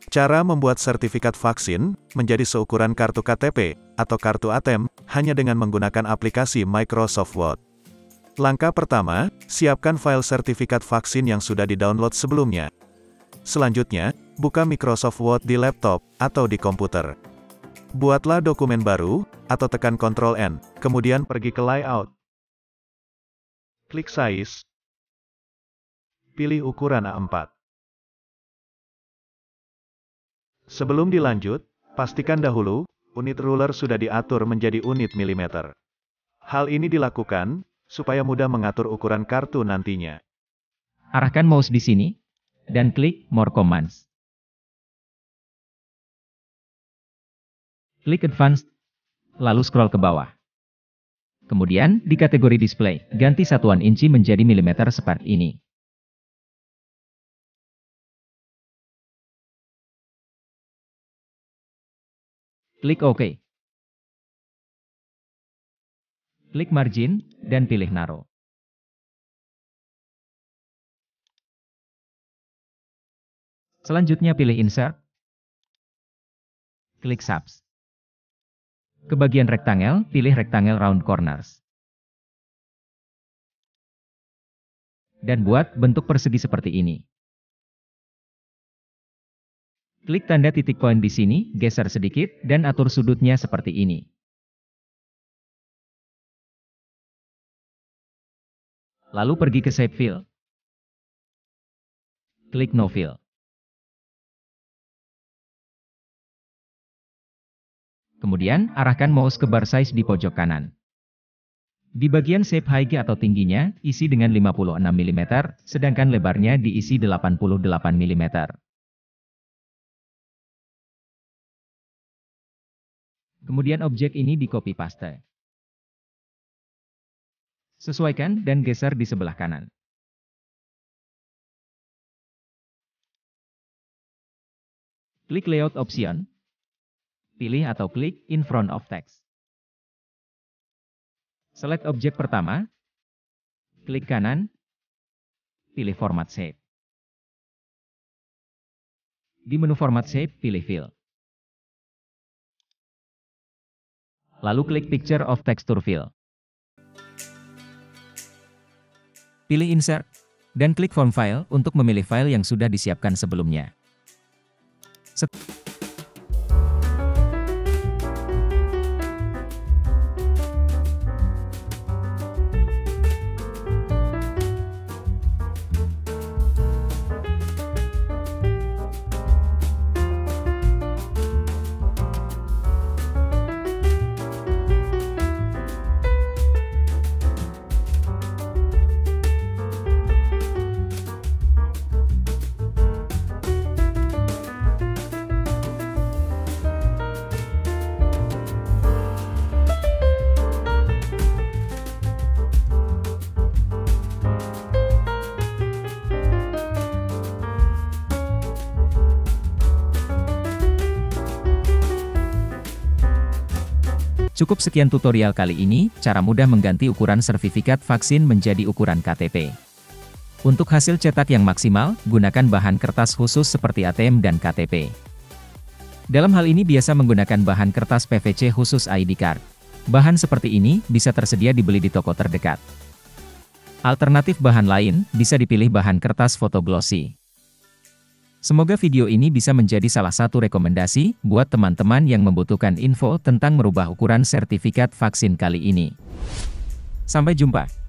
Cara membuat sertifikat vaksin menjadi seukuran kartu KTP atau kartu ATM hanya dengan menggunakan aplikasi Microsoft Word. Langkah pertama, siapkan file sertifikat vaksin yang sudah di-download sebelumnya. Selanjutnya, buka Microsoft Word di laptop atau di komputer. Buatlah dokumen baru, atau tekan Ctrl+N, kemudian pergi ke Layout. Klik Size. Pilih ukuran A4. Sebelum dilanjut, pastikan dahulu, unit ruler sudah diatur menjadi unit milimeter. Hal ini dilakukan, supaya mudah mengatur ukuran kartu nantinya. Arahkan mouse di sini, dan klik More Commands. Klik Advanced, lalu scroll ke bawah. Kemudian, di kategori display, ganti satuan inci menjadi milimeter seperti ini. Klik OK. Klik Margin, dan pilih Narrow. Selanjutnya pilih Insert. Klik Subs. Ke bagian Rectangle, pilih Rectangle Round Corners. Dan buat bentuk persegi seperti ini. Klik tanda titik poin di sini, geser sedikit, dan atur sudutnya seperti ini. Lalu pergi ke Shape Fill. Klik No Fill. Kemudian, arahkan mouse ke bar size di pojok kanan. Di bagian shape height atau tingginya, isi dengan 56 mm, sedangkan lebarnya diisi 88 mm. Kemudian objek ini di copy paste. Sesuaikan dan geser di sebelah kanan. Klik Layout Option. Pilih atau klik In Front of Text. Select objek pertama. Klik kanan. Pilih Format Shape. Di menu Format Shape, pilih Fill. Lalu klik Picture of Texture Fill. Pilih Insert, dan klik Form File untuk memilih file yang sudah disiapkan sebelumnya. Cukup sekian tutorial kali ini, cara mudah mengganti ukuran sertifikat vaksin menjadi ukuran KTP. Untuk hasil cetak yang maksimal, gunakan bahan kertas khusus seperti ATM dan KTP. Dalam hal ini biasa menggunakan bahan kertas PVC khusus ID card. Bahan seperti ini bisa tersedia dibeli di toko terdekat. Alternatif bahan lain, bisa dipilih bahan kertas foto glossy. Semoga video ini bisa menjadi salah satu rekomendasi buat teman-teman yang membutuhkan info tentang merubah ukuran sertifikat vaksin kali ini. Sampai jumpa.